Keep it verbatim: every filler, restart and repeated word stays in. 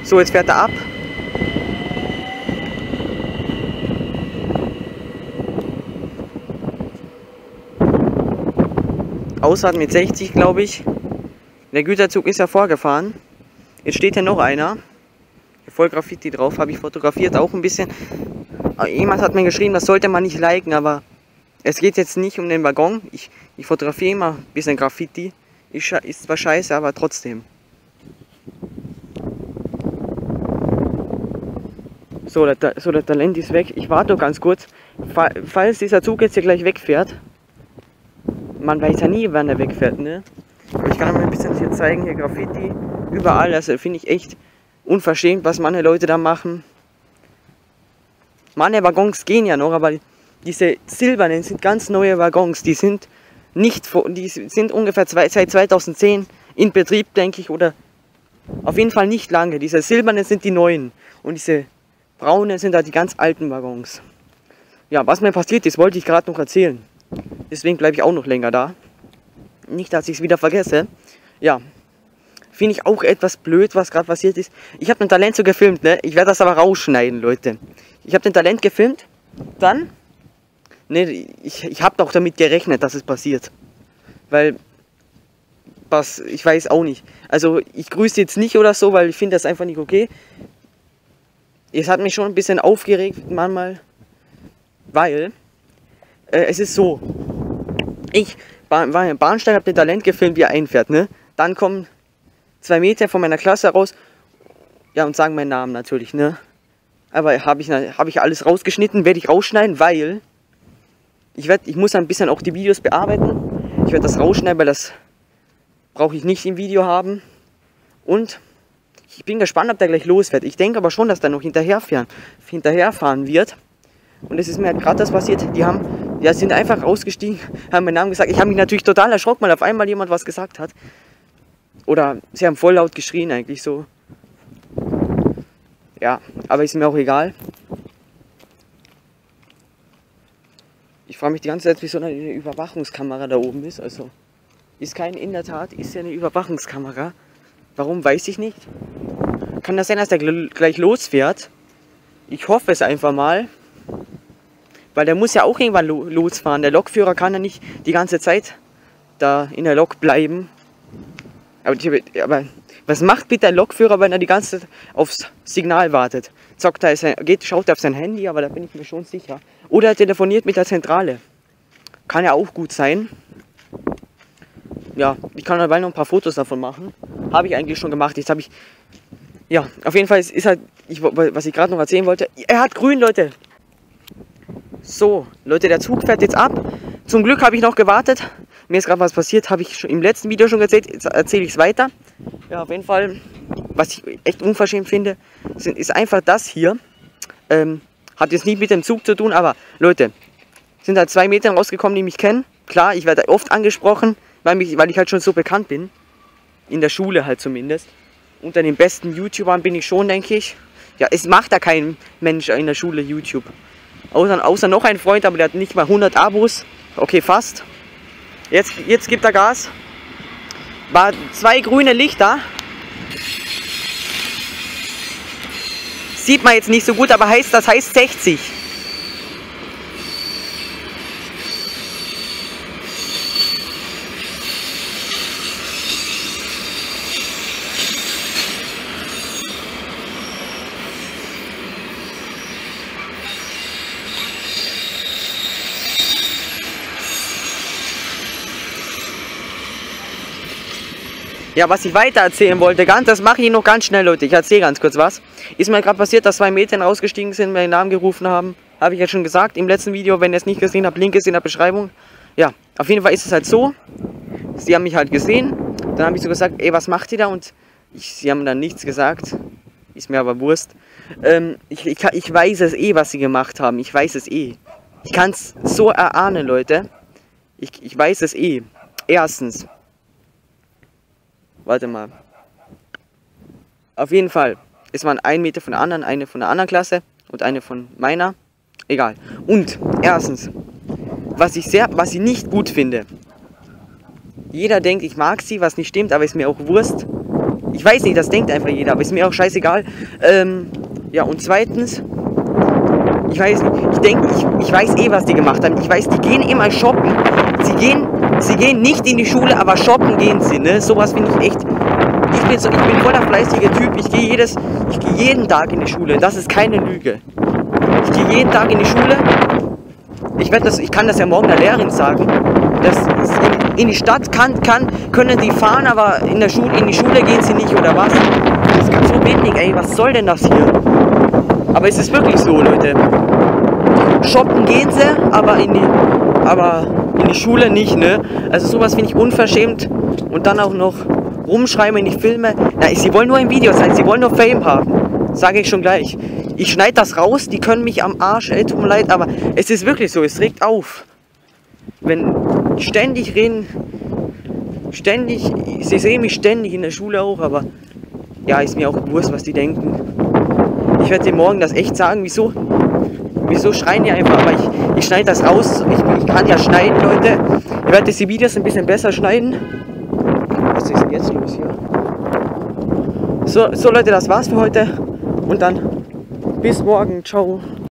So, jetzt fährt er ab. Ausfahrt mit sechzig, glaube ich. Der Güterzug ist ja vorgefahren. Jetzt steht hier noch einer. Voll Graffiti drauf, habe ich fotografiert, auch ein bisschen. Jemand hat mir geschrieben, das sollte man nicht liken, aber es geht jetzt nicht um den Waggon. Ich, ich fotografiere immer ein bisschen Graffiti. Ist, ist zwar scheiße, aber trotzdem. So, der, so, der Talent ist weg. Ich warte noch ganz kurz. Falls dieser Zug jetzt hier gleich wegfährt. Man weiß ja nie, wann er wegfährt, ne? Aber ich kann euch ein bisschen hier zeigen, hier Graffiti. Überall, also finde ich echt unverschämt, was manche Leute da machen. Manche Waggons gehen ja noch, aber diese silbernen sind ganz neue Waggons. Die sind nicht, die sind ungefähr zwei, seit zweitausendzehn in Betrieb, denke ich, oder auf jeden Fall nicht lange. Diese silbernen sind die neuen und diese braunen sind da die ganz alten Waggons. Ja, was mir passiert ist, wollte ich gerade noch erzählen. Deswegen bleibe ich auch noch länger da. Nicht, dass ich es wieder vergesse. Ja, finde ich auch etwas blöd, was gerade passiert ist. Ich habe ein Talent so gefilmt, ne? Ich werde das aber rausschneiden, Leute. Ich habe den Talent gefilmt, dann... Ne, ich, ich habe doch damit gerechnet, dass es passiert. Weil... Was, ich weiß auch nicht. Also, ich grüße jetzt nicht oder so, weil ich finde das einfach nicht okay. Es hat mich schon ein bisschen aufgeregt manchmal. Weil... Äh, es ist so... Ich war im Bahnsteig, habe den Talent gefilmt, wie er einfährt, ne? Dann kommen zwei Meter von meiner Klasse raus, ja, und sagen meinen Namen natürlich, ne? Aber habe ich, hab ich alles rausgeschnitten, werde ich rausschneiden, weil ich, werd, ich muss ein bisschen auch die Videos bearbeiten. Ich werde das rausschneiden, weil das brauche ich nicht im Video haben. Und ich bin gespannt, ob der gleich losfährt. Ich denke aber schon, dass der noch hinterherfahren, hinterherfahren wird. Und es ist mir halt gerade das passiert, die haben, ja, sind einfach rausgestiegen, haben meinen Namen gesagt. Ich habe mich natürlich total erschrocken, weil auf einmal jemand was gesagt hat. Oder sie haben voll laut geschrien eigentlich so. Ja, aber ist mir auch egal. Ich frage mich die ganze Zeit, wie so eine Überwachungskamera da oben ist. Also ist kein, in der Tat, ist ja eine Überwachungskamera. Warum, weiß ich nicht. Kann das sein, dass der gleich losfährt? Ich hoffe es einfach mal. Weil der muss ja auch irgendwann losfahren. Der Lokführer kann ja nicht die ganze Zeit da in der Lok bleiben. Aber, aber was macht bitte der Lokführer, wenn er die ganze Zeit aufs Signal wartet? Zockt er, geht, schaut er auf sein Handy, aber da bin ich mir schon sicher. Oder er telefoniert mit der Zentrale. Kann ja auch gut sein. Ja, ich kann dabei noch ein paar Fotos davon machen. Habe ich eigentlich schon gemacht. Jetzt habe ich... Ja, auf jeden Fall ist, ist halt... Ich, was ich gerade noch erzählen wollte... Er hat grün, Leute! So, Leute, der Zug fährt jetzt ab. Zum Glück habe ich noch gewartet. Mir ist gerade was passiert, habe ich schon im letzten Video schon erzählt. Jetzt erzähle ich es weiter. Ja, auf jeden Fall, was ich echt unverschämt finde, sind, ist einfach das hier. Ähm, hat jetzt nicht mit dem Zug zu tun, aber Leute, sind halt zwei Mädchen rausgekommen, die mich kennen. Klar, ich werde oft angesprochen, weil, mich, weil ich halt schon so bekannt bin. In der Schule halt zumindest. Unter den besten YouTubern bin ich schon, denke ich. Ja, es macht da kein Mensch in der Schule YouTube. Außer, außer noch ein Freund, aber der hat nicht mal hundert Abos. Okay, fast. Jetzt, jetzt gibt er Gas. War zwei grüne Lichter. Sieht man jetzt nicht so gut, aber heißt, das heißt sechzig. Ja, was ich weiter erzählen wollte, ganz, das mache ich noch ganz schnell, Leute. Ich erzähle ganz kurz was. Ist mir gerade passiert, dass zwei Mädchen rausgestiegen sind, meinen Namen gerufen haben. Habe ich ja schon gesagt im letzten Video. Wenn ihr es nicht gesehen habt, Link ist in der Beschreibung. Ja, auf jeden Fall ist es halt so. Sie haben mich halt gesehen. Dann habe ich so gesagt, ey, was macht ihr da? Und ich, sie haben dann nichts gesagt. Ist mir aber Wurst. Ähm, ich, ich, ich weiß es eh, was sie gemacht haben. Ich weiß es eh. Ich kann es so erahnen, Leute. Ich, ich weiß es eh. Erstens. Warte mal. Auf jeden Fall. Es waren ein Meter von der anderen, eine von der anderen Klasse und eine von meiner. Egal. Und erstens, was ich sehr, was ich nicht gut finde. Jeder denkt, ich mag sie, was nicht stimmt, aber ist mir auch Wurst. Ich weiß nicht, das denkt einfach jeder, aber ist mir auch scheißegal. Ähm, ja, und zweitens, ich weiß nicht, ich denke, ich, ich weiß eh, was die gemacht haben. Ich weiß, die gehen immer shoppen. Sie gehen, sie gehen nicht in die Schule, aber shoppen gehen sie, ne? Sowas finde ich echt. Ich bin so, ich bin voll der fleißige Typ. Ich gehe jedes, ich gehe jeden Tag in die Schule. Das ist keine Lüge. Ich gehe jeden Tag in die Schule. Ich werde das, ich kann das ja morgen der Lehrerin sagen. Das in, in die Stadt kann, kann, können die fahren, aber in der Schule, in die Schule gehen sie nicht oder was? Das ist ganz so wenig, ey. Was soll denn das hier? Aber es ist wirklich so, Leute. Shoppen gehen sie, aber in die, aber in die Schule nicht, ne? Also sowas finde ich unverschämt. Und dann auch noch rumschreiben in die Filme. Na, sie wollen nur ein Video sein, sie wollen nur Fame haben. Sage ich schon gleich. Ich schneide das raus, die können mich am Arsch, ey, tut mir leid, aber es ist wirklich so, es regt auf. Wenn ständig reden, ständig, sie sehen mich ständig in der Schule auch, aber ja, ist mir auch bewusst, was die denken. Ich werde dir morgen das echt sagen, wieso, wieso schreien die einfach, aber ich, ich schneide das raus, ich, ich kann ja schneiden, Leute. Ich werde die Videos ein bisschen besser schneiden. Was ist denn jetzt los hier? So, so Leute, das war's für heute und dann bis morgen, ciao.